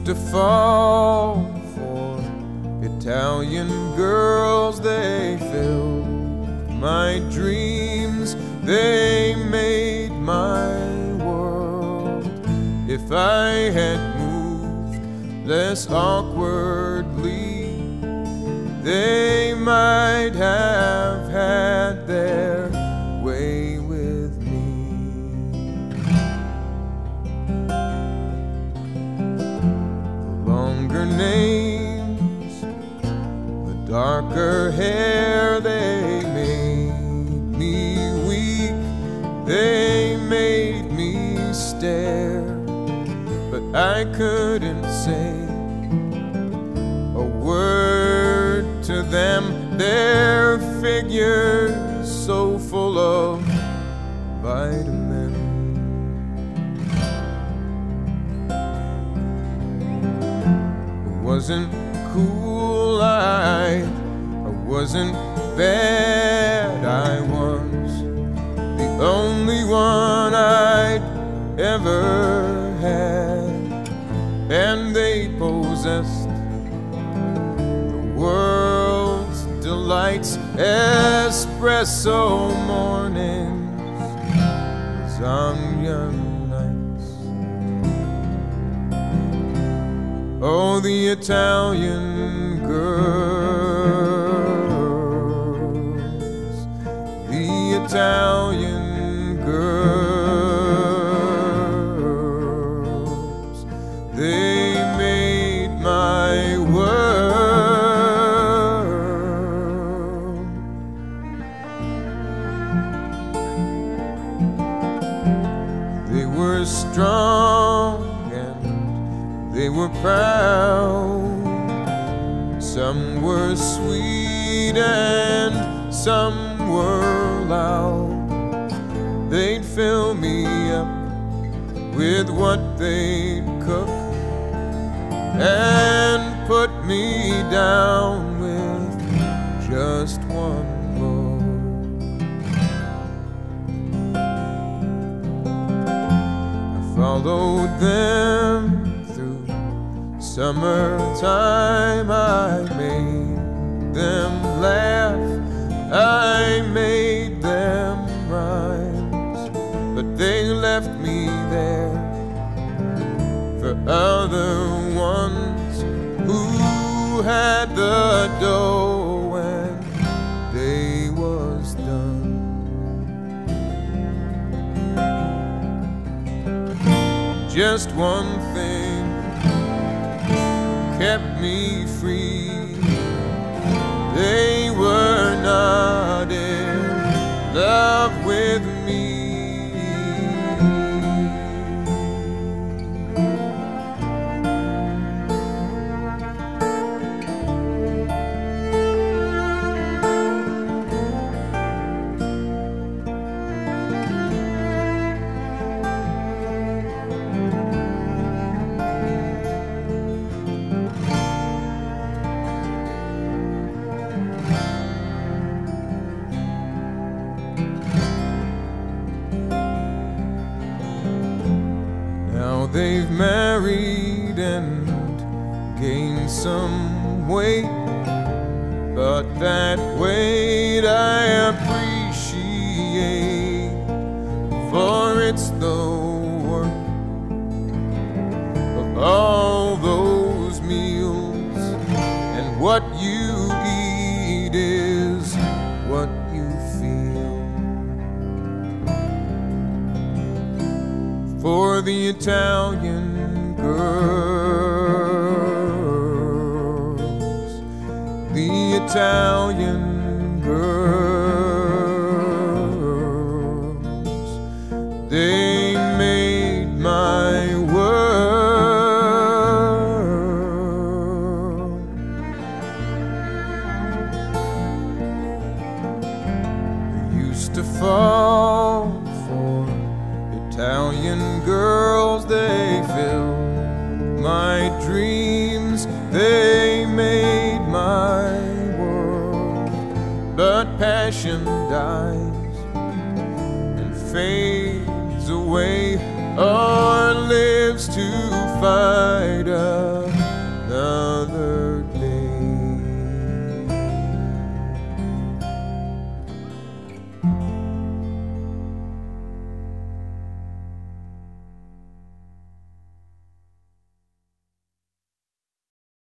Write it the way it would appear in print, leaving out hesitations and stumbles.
to fall for Italian girls. They filled my dreams, they made my world. If I had moved less awkwardly, they might have had their way with me. The longer names, the darker hair, they made me weak, they made me stare, but I couldn't say a word to them. Their figures so full of vitamin. It wasn't cool, I wasn't bad, I was the only one I'd ever had, and they possessed the world's delights. Espresso mornings, lasagna nights. Oh, the Italian girls, the Italian girls, they made my world. They were strong and they were proud. Some were sweet and some were loud. They'd fill me up with what they'd cook and put me down with just one look. I followed them through summertime. I made them laugh, I made them rhymes, but they left me there for other ones who had the dough when day was done. Just one thing kept me free. They were not in love with me. They've married and gained some weight, but that weight I appreciate, for it's the work of all those meals, and what you eat is what you feel. For the Italian girls, the Italian girls, they made my world. They used to fall for Italian girls, they filled my dreams, they made my world. But passion dies and fades away or lives to fight a